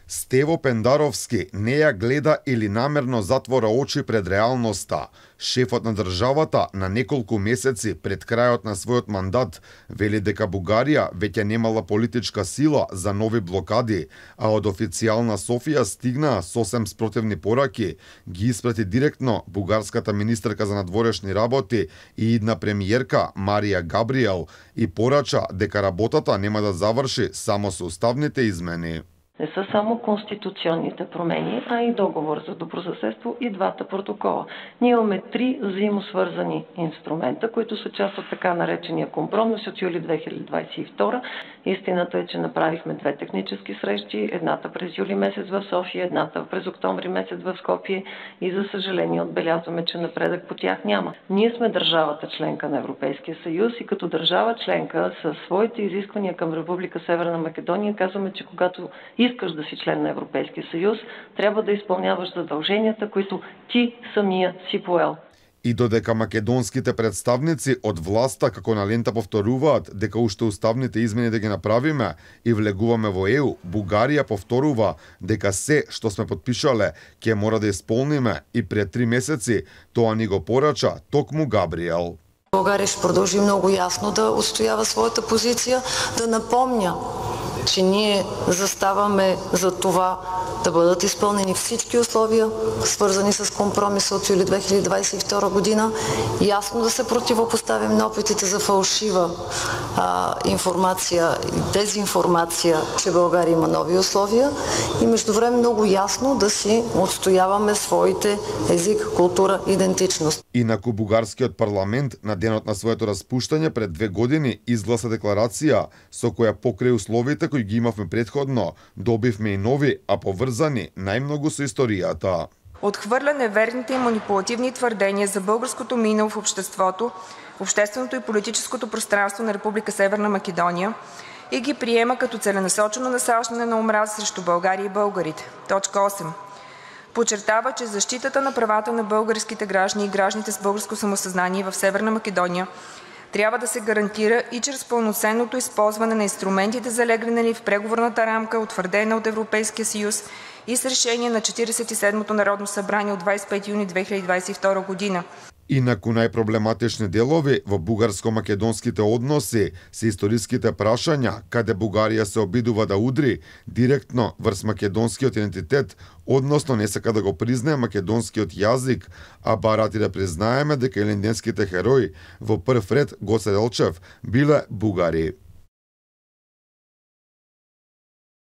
Стево Пендаровски не ја гледа или намерно затвора очи пред реалноста. Шефот на државата на неколку месеци пред крајот на својот мандат вели дека Бугарија веќе немала политичка сила за нови блокади, а од официјална Софија стигнаа сосем спротивни пораки, ги испрати директно бугарската министерка за надворешни работи и идна премиерка Марија Габриел и порача дека работата нема да заврши само со уставните измени. Не са само конституционните промени, а и договор за добросъседство и двата протокола. Ние имаме три взаимосвързани инструмента, които са част от така наречения компромис от юли 2022. Истината е, че направихме две технически срещи, едната през юли месец в София, едната през октомври месец в Скопие и за съжаление отбелязваме, че напредък по тях няма. Ние сме държавата членка на Европейския съюз и като държава членка със своите изисквания към Република Северна Македония казваме, че когато искаш да си член на Европейския съюз, трябва да изпълняваш задълженията, които ти самия си поел. И додека македонските представници од власта како на лента повторуваат дека уште уставните измени да ги направиме и влегуваме во ЕУ, Бугарија повторува дека се што сме подпишале ќе мора да исполниме и пред 3 месеци тоа ни го порача токму Габриел. България ще продължи много ясно да отстоява своята позиция, да напомня, че ние заставаме за това да бъдат изпълнени всички условия, свързани с компромиса от юли 2022 година, ясно да се противопоставим на опитите за фалшива информация и дезинформация, че България има нови условия и междувременно много ясно да си отстояваме своите език, култура, идентичност. Инаку бугарскиот парламент на денот на своето распуштање пред 2 години изгласа декларација со која покрај условите кои ги имавме предходно, добивме и нови, а поврзани најмногу со историјата. Отхвърля неверните и манипулативни твърдения за българското минало в обществото, в общественото и политическото пространство на Република Северна Македония и ги приема като целенасочено насаждане на омраза срещу България и българите. Точка 8. Подчертава, че защитата на правата на българските граждани и гражданите с българско самосъзнание в Северна Македония трябва да се гарантира и чрез пълноценното използване на инструментите, залегнали в преговорната рамка, утвърдена от Европейския съюз и с решение на 47-то Народно събрание от 25 юни 2022 година. Инаку најпроблематични делови во бугарско-македонските односи се историските прашања каде Бугарија се обидува да удри директно врз македонскиот идентитет, односно не сака да го признае македонскиот јазик, а барати да признаеме дека илинденските херои во прв ред Гоце Делчев биле бугари.